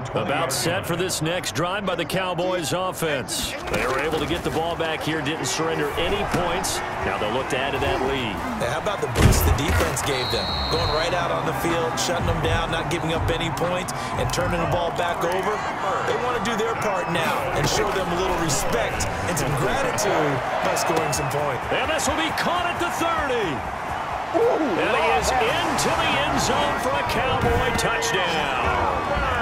About set for this next drive by the Cowboys offense. They were able to get the ball back here, didn't surrender any points. Now they'll look to add to that lead. Yeah, how about the boost the defense gave them? Going right out on the field, shutting them down, not giving up any points, and turning the ball back over. They want to do their part now and show them a little respect and some gratitude by scoring some points. And this will be caught at the 30. And he is into the end zone for a Cowboy touchdown.